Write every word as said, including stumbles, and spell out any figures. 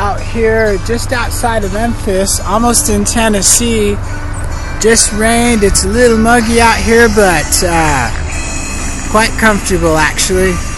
out here just outside of Memphis, almost in Tennessee. Just rained. It's a little muggy out here, but uh, quite comfortable actually.